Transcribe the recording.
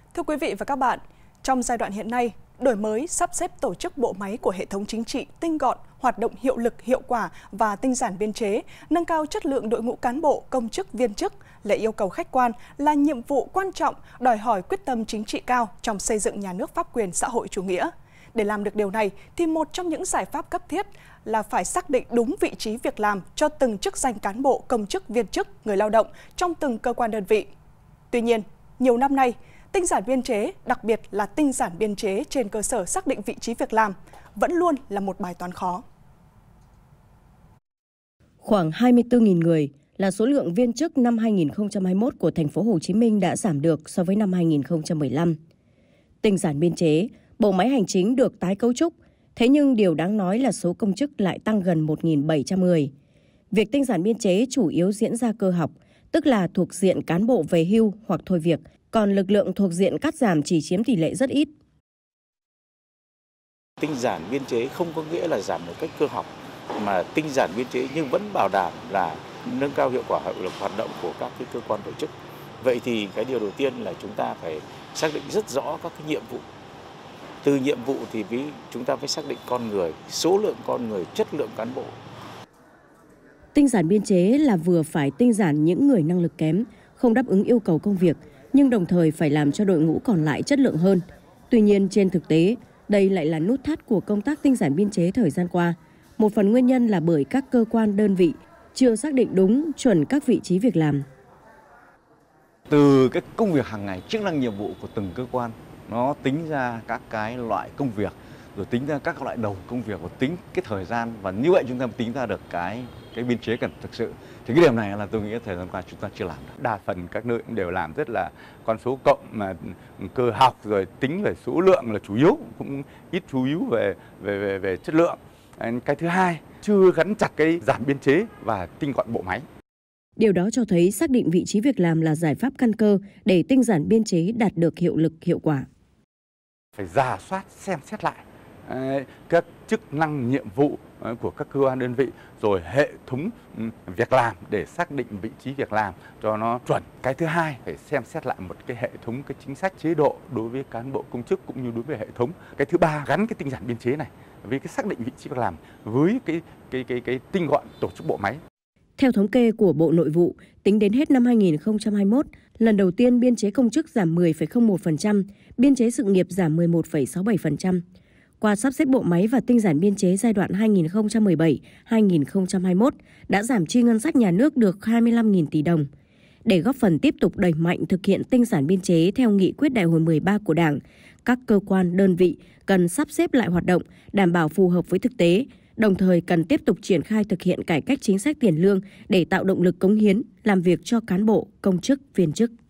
Thưa quý vị và các bạn, trong giai đoạn hiện nay, đổi mới, sắp xếp tổ chức bộ máy của hệ thống chính trị tinh gọn, hoạt động hiệu lực, hiệu quả và tinh giản biên chế, nâng cao chất lượng đội ngũ cán bộ, công chức, viên chức là yêu cầu khách quan, là nhiệm vụ quan trọng, đòi hỏi quyết tâm chính trị cao trong xây dựng nhà nước pháp quyền xã hội chủ nghĩa. Để làm được điều này, thì một trong những giải pháp cấp thiết là phải xác định đúng vị trí việc làm cho từng chức danh cán bộ, công chức, viên chức, người lao động trong từng cơ quan đơn vị. Tuy nhiên, nhiều năm nay, tinh giản biên chế, đặc biệt là tinh giản biên chế trên cơ sở xác định vị trí việc làm, vẫn luôn là một bài toán khó. Khoảng 24.000 người là số lượng viên chức năm 2021 của thành phố Hồ Chí Minh đã giảm được so với năm 2015. Tinh giản biên chế, bộ máy hành chính được tái cấu trúc, thế nhưng điều đáng nói là số công chức lại tăng gần 1.700 người. Việc tinh giản biên chế chủ yếu diễn ra cơ học, tức là thuộc diện cán bộ về hưu hoặc thôi việc, còn lực lượng thuộc diện cắt giảm chỉ chiếm tỷ lệ rất ít. Tinh giản biên chế không có nghĩa là giảm một cách cơ học, mà tinh giản biên chế nhưng vẫn bảo đảm là nâng cao hiệu quả hiệu lực hoạt động của các cái cơ quan tổ chức. Vậy thì cái điều đầu tiên là chúng ta phải xác định rất rõ các cái nhiệm vụ. Từ nhiệm vụ thì chúng ta phải xác định con người, số lượng con người, chất lượng cán bộ. Tinh giản biên chế là vừa phải tinh giản những người năng lực kém, không đáp ứng yêu cầu công việc, nhưng đồng thời phải làm cho đội ngũ còn lại chất lượng hơn. Tuy nhiên, trên thực tế, đây lại là nút thắt của công tác tinh giản biên chế thời gian qua. Một phần nguyên nhân là bởi các cơ quan đơn vị chưa xác định đúng chuẩn các vị trí việc làm. Từ cái công việc hàng ngày, chức năng nhiệm vụ của từng cơ quan, nó tính ra các cái loại công việc, rồi tính ra các loại đầu công việc và tính cái thời gian, và như vậy chúng ta tính ra được cái biên chế cần thực sự. Thì cái điểm này là tôi nghĩ thời gian qua chúng ta chưa làm được. Đa phần các nơi cũng đều làm rất là con số cộng, mà cơ học rồi tính về số lượng là chủ yếu, cũng ít chú ý về chất lượng. Cái thứ hai, chưa gắn chặt cái giảm biên chế và tinh gọn bộ máy. Điều đó cho thấy xác định vị trí việc làm là giải pháp căn cơ để tinh giản biên chế đạt được hiệu lực hiệu quả. Phải rà soát, xem xét lại các chức năng nhiệm vụ của các cơ quan đơn vị, rồi hệ thống việc làm để xác định vị trí việc làm cho nó chuẩn. Cái thứ hai, phải xem xét lại một cái hệ thống cái chính sách chế độ đối với cán bộ công chức cũng như đối với hệ thống. Cái thứ ba, gắn cái tinh giản biên chế này với cái xác định vị trí việc làm với cái tinh gọn tổ chức bộ máy. Theo thống kê của Bộ Nội vụ, tính đến hết năm 2021, lần đầu tiên biên chế công chức giảm 10,01%, biên chế sự nghiệp giảm 11,67%. Qua sắp xếp bộ máy và tinh giản biên chế giai đoạn 2017-2021 đã giảm chi ngân sách nhà nước được 25.000 tỷ đồng. Để góp phần tiếp tục đẩy mạnh thực hiện tinh giản biên chế theo nghị quyết Đại hội 13 của Đảng, các cơ quan, đơn vị cần sắp xếp lại hoạt động, đảm bảo phù hợp với thực tế, đồng thời cần tiếp tục triển khai thực hiện cải cách chính sách tiền lương để tạo động lực cống hiến, làm việc cho cán bộ, công chức, viên chức.